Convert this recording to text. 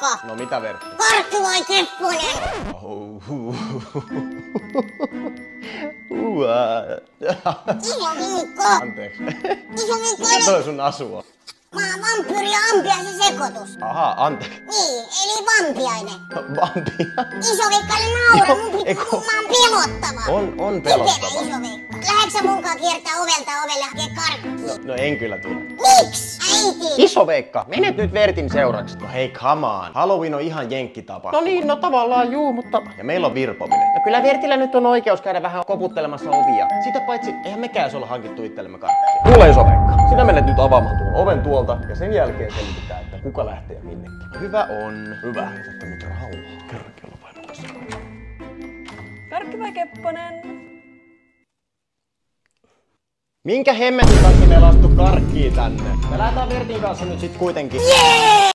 Mikko! No mitä Vertti? Karkki vai Kepponen? Iso Mikko! Anteeksi. Iso Mikko! Mikä toi sun asua? Vampyyri ja ampiaisen sekoitus. Ahaa, anteeksi. Niin, eli vampiainen. Vampia. Iso Veikka, eli naura, Joo, mun pitää eiku- mä oon pelottava. On pelottava. Kiperä Iso Veikka. Lähdetkö sä munkaan kiertää ovelta ovelle ja hakee karkkia? No en kyllä tule. Miks? Äiti! Iso Veikka, menet nyt Vertin seuraksi. No hei, come on. Halloween on ihan jenkkitapa. No niin, no tavallaan juu, mutta... Ja meillä on virpominen. No kyllä Vertillä nyt on oikeus käydä vähän koputtelemassa ovia. Sitä paitsi, eihän mekään olla hankittu itsellemme karkkia. Kuule Iso Veikka, sinä menet nyt avaamaan tuon oven tuolta ja sen jälkeen selvitetään, että kuka lähtee minnekin. Hyvä on. Hyvä. Jätä mut rauhaa. Kerran kello painamassa. Karkki vai Kepponen? Minkä hemmetin takia me lastu karkkii tänne? Me lähdetään Vertin kanssa nyt sit kuitenkin.